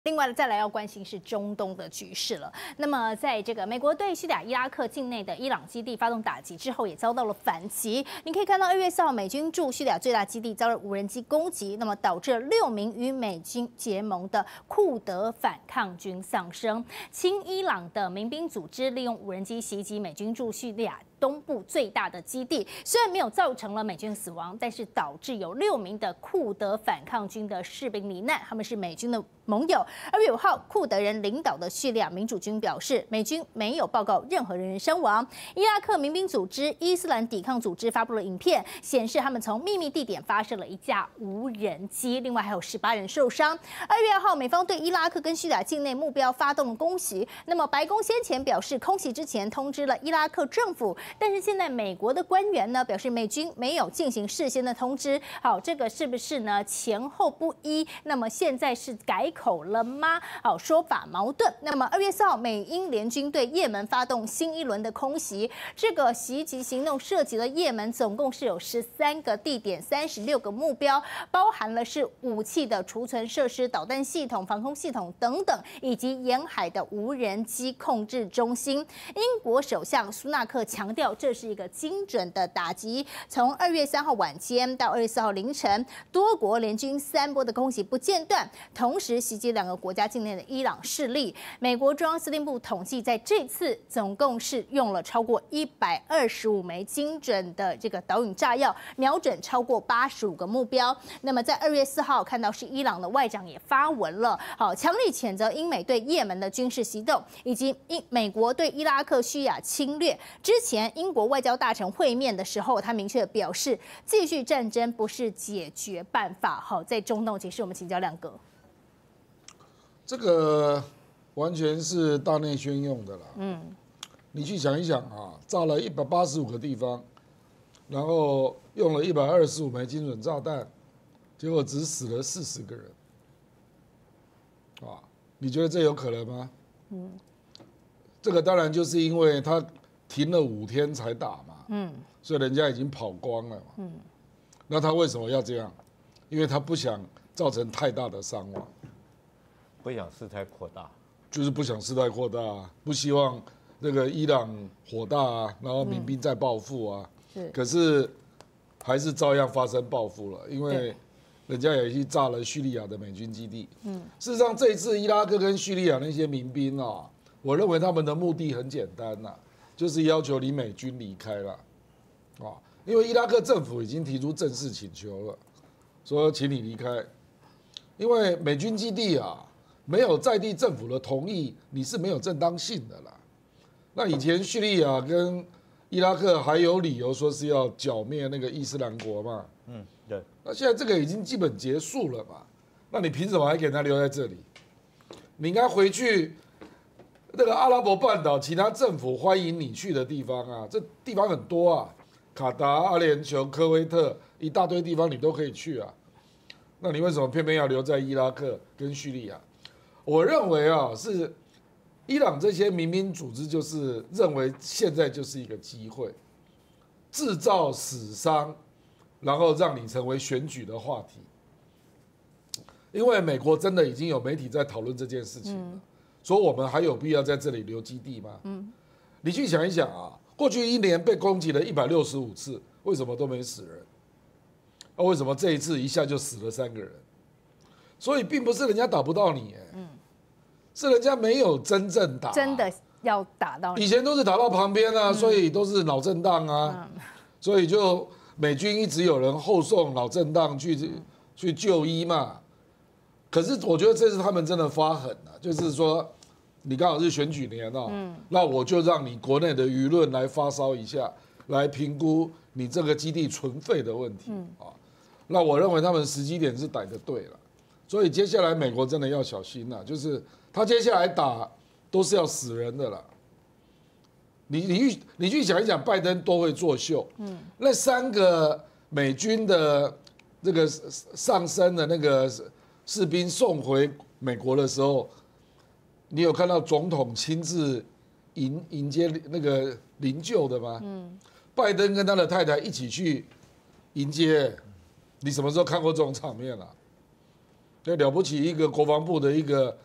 另外再来要关心是中东的局势了。那么，在这个美国对叙利亚、伊拉克境内的伊朗基地发动打击之后，也遭到了反击。你可以看到2月4号，美军驻叙利亚最大基地遭了无人机攻击，那么导致6名与美军结盟的库德反抗军丧生。亲伊朗的民兵组织利用无人机袭击美军驻叙利亚东部最大的基地，虽然没有造成了美军死亡，但是导致有6名的库德反抗军的士兵罹难，他们是美军的盟友。2月5号，库德人领导的叙利亚民主军表示，美军没有报告任何人员伤亡。伊拉克民兵组织伊斯兰抵抗组织发布了影片，显示他们从秘密地点发射了一架无人机，另外还有18人受伤。2月2号，美方对伊拉克跟叙利亚境内目标发动了攻击。那么白宫先前表示，空袭之前通知了伊拉克政府。但是现在美国的官员呢表示，美军没有进行事先的通知。好，这个是不是呢前后不一？那么现在是改口了吗？好，说法矛盾。那么2月4号，美英联军对也门发动新一轮的空袭，这个袭击行动涉及了也门总共是有13个地点、36个目标，包含了是武器的储存设施、导弹系统、防空系统等等，以及沿海的无人机控制中心。英国首相苏纳克强调，这是一个精准的打击。从2月3号晚间到2月4号凌晨，多国联军3波的攻击不间断，同时袭击2个国家境内的伊朗势力。美国中央司令部统计，在这次总共是用了超过125枚精准的这个导引炸药，瞄准超过85个目标。那么在2月4号看到是伊朗的外长也发文了，好，强力谴责英美对也门的军事行动，以及美国对伊拉克、叙利亚侵略。之前英国外交大臣会面的时候，他明确表示，继续战争不是解决办法。好，在中东局势，我们请教亮哥。 这个完全是大内宣用的啦。你去想一想啊，炸了185个地方，然后用了125枚精准炸弹，结果只死了40个人，啊，你觉得这有可能吗？这个当然就是因为他停了5天才打嘛，所以人家已经跑光了嘛，那他为什么要这样？因为他不想造成太大的伤亡， 不想事态扩大， 就是不想事态扩大，不希望那个伊朗火大啊，然后民兵再报复啊，可是还是照样发生报复了，因为人家也去炸了叙利亚的美军基地。事实上这一次伊拉克跟叙利亚那些民兵啊，我认为他们的目的很简单呐，就是要求你美军离开了，啊，因为伊拉克政府已经提出正式请求了，说请你离开，因为美军基地啊没有在地政府的同意，你是没有正当性的啦。那以前叙利亚跟伊拉克还有理由说是要剿灭那个伊斯兰国嘛， 对。 那现在这个已经基本结束了嘛，那你凭什么还给他留在这里？你应该回去那个阿拉伯半岛其他政府欢迎你去的地方啊，这地方很多啊，卡达、阿联酋、科威特，一大堆地方你都可以去啊。那你为什么偏偏要留在伊拉克跟叙利亚？我认为啊，是伊朗这些民兵组织就是认为现在就是一个机会，制造死伤，然后让你成为选举的话题。因为美国真的已经有媒体在讨论这件事情了，说我们还有必要在这里留基地吗？你去想一想啊，过去1年被攻击了165次，为什么都没死人？为什么这一次一下就死了3个人？所以并不是人家打不到你，是人家没有真正打， 真的要打到你。 以前都是打到旁边啊，所以都是脑震荡啊，所以就美军一直有人后送脑震荡去就医嘛。可是我觉得这次他们真的发狠了，就是说你刚好是选举年啊，那我就让你国内的舆论来发烧一下，来评估你这个基地存废的问题啊。那我认为他们时机点是逮得对了，所以接下来美国真的要小心了，就是他接下来打都是要死人的啦。你去想一想，拜登多会作秀，那3个美军的这个上升的那个士兵送回美国的时候，你有看到总统亲自迎接那个灵柩的吗？拜登跟他的太太一起去迎接，你什么时候看过这种场面啊？对，了不起一个国防部的一个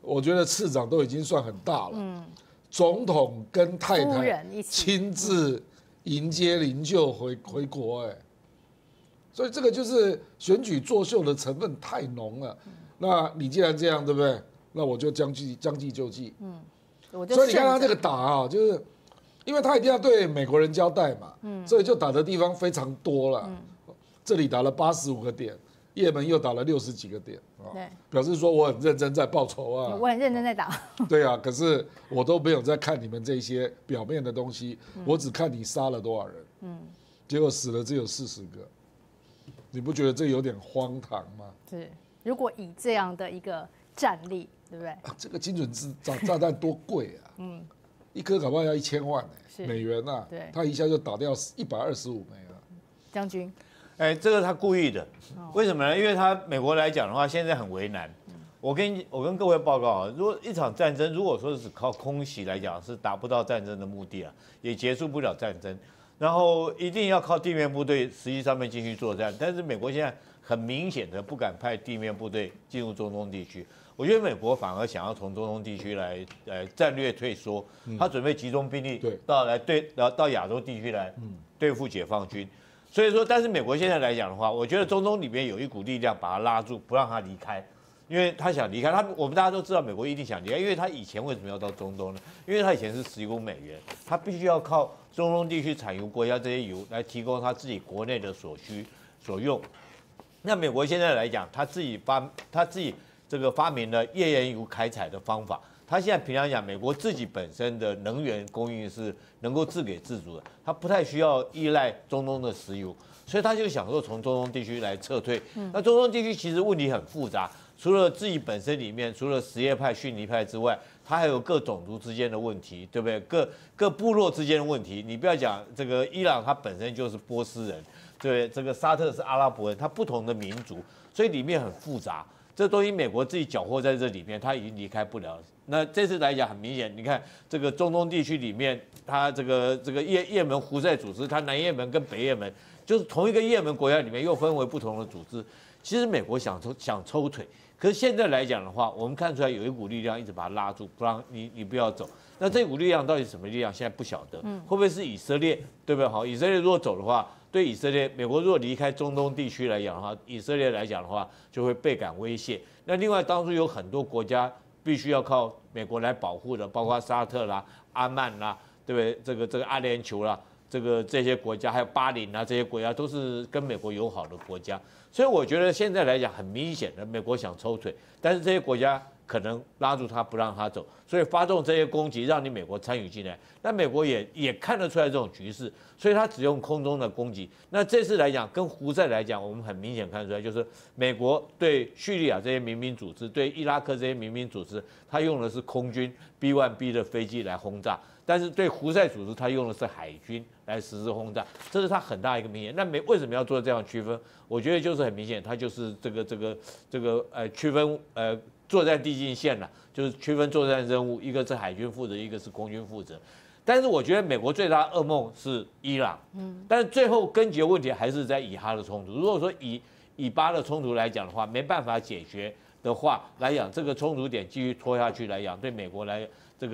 我觉得次长都已经算很大了。总统跟太夫太人一起亲自迎接灵柩回国，所以这个就是选举作秀的成分太浓了。那你既然这样，对不对？那我就将计就计。所以你看他这个打啊，就是因为他一定要对美国人交代嘛，所以就打的地方非常多了。这里打了85个点，也门又打了60几个点啊，表示说我很认真在报仇啊， 我很认真在打。 对啊，可是我都没有在看你们这些表面的东西，我只看你杀了多少人，结果死了只有40个，你不觉得这有点荒唐吗？ 是，如果以这样的一个战力，对不对？ 这个精准炸弹多贵啊！一颗搞不好要1000万美元啊！ 对， 他一下就打掉125枚了。 将军， 这个他故意的，为什么呢？因为他美国来讲的话，现在很为难。我跟各位报告啊，如果一场战争，如果说是靠空袭来讲，是达不到战争的目的啊，也结束不了战争。然后一定要靠地面部队实际上面进去作战，但是美国现在很明显的不敢派地面部队进入中东地区。我觉得美国反而想要从中东地区来战略退缩，他准备集中兵力到亚洲地区来对付解放军。所以说，但是美国现在来讲的话，我觉得中东里面有一股力量把他拉住，不让他离开，因为他想离开。我们大家都知道，美国一定想离开，因为他以前为什么要到中东呢？因为他以前是石油美元，他必须要靠中东地区产油国家这些油来提供他自己国内的所需所用。那美国现在来讲，他自己这个发明了页岩油开采的方法。他现在平常讲，美国自己本身的能源供应是能够自给自足的，他不太需要依赖中东的石油，所以他就想说从中东地区来撤退。那中东地区其实问题很复杂，除了自己本身里面，除了什叶派、逊尼派之外，它还有各种族之间的问题，对不对？各部落之间的问题。你不要讲这个伊朗，它本身就是波斯人，对，这个沙特是阿拉伯人，它不同的民族，所以里面很复杂。这东西美国自己搅和在这里面，它已经离开不了了。那这次来讲很明显，你看这个中东地区里面，它这个也门胡塞组织，它南也门跟北也门，就是同一个也门国家里面又分为不同的组织。其实美国想抽腿，可是现在来讲的话，我们看出来有一股力量一直把它拉住，不让你不要走。那这股力量到底是什么力量？现在不晓得，会不会是以色列，对不对？好，以色列如果走的话，对以色列，美国如果离开中东地区来讲的话，以色列来讲的话，就会倍感威胁。那另外，当初有很多国家必须要靠美国来保护的，包括沙特啦、阿曼啦，对不对？这个阿联酋啦，这些国家，还有巴林啊，这些国家都是跟美国友好的国家。所以我觉得现在来讲，很明显的，美国想抽腿，但是这些国家可能拉住他不让他走，所以发动这些攻击，让你美国参与进来。那美国也看得出来这种局势，所以他只用空中的攻击。那这次来讲，跟胡塞来讲，我们很明显看出来，就是美国对叙利亚这些民兵组织，对伊拉克这些民兵组织，他用的是空军 B-1B 的飞机来轰炸。但是对胡塞组织，他用的是海军来实施轰炸，这是他很大一个明显。那为什么要做这样区分？我觉得就是很明显，他就是这个区分作战地境线了，就是区分作战任务，一个是海军负责，一个是空军负责。但是我觉得美国最大的噩梦是伊朗，但是最后根结问题还是在以哈的冲突。如果说以巴的冲突来讲的话，没办法解决的话来讲，这个冲突点继续拖下去来讲，对美国来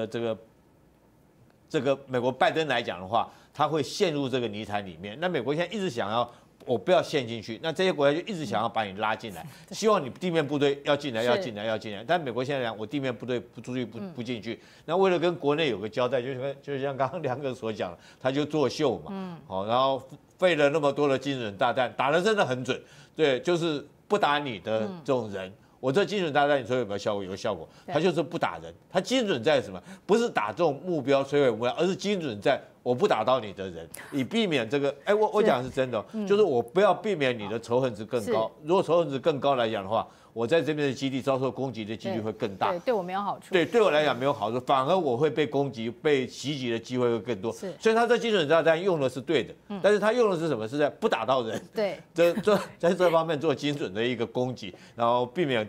这个美国拜登来讲的话，他会陷入这个泥潭里面。那美国现在一直想要我不要陷进去，那这些国家就一直想要把你拉进来，希望你地面部队要进来，要进来，要进来。但美国现在讲，我地面部队不出去，不进去。那为了跟国内有个交代，就像刚刚梁哥所讲的，他就作秀嘛，好，然后费了那么多的精准大弹，打得真的很准，对，就是不打你的这种人。我这精准大弹，你说有没有效果？有效果，他就是不打人，他精准在什么？不是打这种目标摧毁目标，而是精准在我不打到你的人，以避免这个。我讲的是真的，就是我不要避免你的仇恨值更高。如果仇恨值更高来讲的话，我在这边的基地遭受攻击的几率会更大。 对我没有好处。 对我来讲没有好处，反而我会被攻击、被袭击的机会会更多。所以他这精准炸弹用的是对的，但是他用的是什么？是在不打到人。 对， 在这方面做精准的一个攻击，然后避免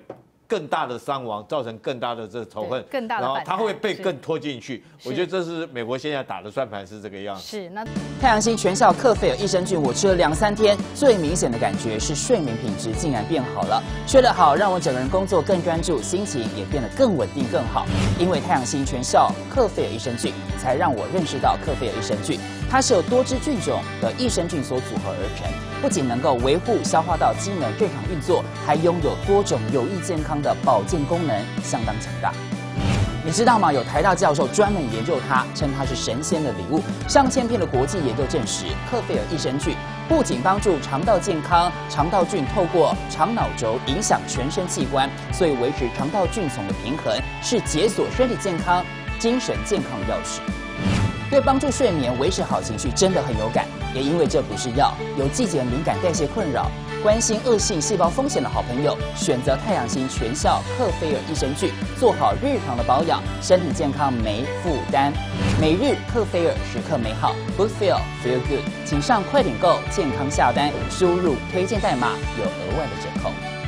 更大的伤亡，造成更大的这仇恨， 更大的反弹， 然后它会被更拖进去。我觉得这是美国现在打的算盘是这个样子。 是那太阳星全效克菲尔益生菌，我吃了2、3天，最明显的感觉是睡眠品质竟然变好了。睡得好，让我整个人工作更专注，心情也变得更稳定更好。因为太阳星全效克菲尔益生菌，才让我认识到克菲尔益生菌，它是由多支菌种的益生菌所组合而成，不仅能够维护消化道机能正常运作，还拥有多种有益健康的保健功能，相当强大。你知道吗？有台大教授专门研究它，称它是神仙的礼物。上千篇的国际研究证实，克菲尔益生菌不仅帮助肠道健康，肠道菌透过肠脑轴影响全身器官，所以维持肠道菌丛的平衡，是解锁身体健康、精神健康的钥匙。对帮助睡眠、维持好情绪真的很有感，也因为这不是药，有季节敏感、代谢困扰、关心恶性细胞风险的好朋友，选择太阳星全效克菲尔益生菌，做好日常的保养，身体健康没负担。每日克菲尔，时刻美好 ，Good Feel Feel Good， 请上快点购健康下单，输入推荐代码有额外的折扣。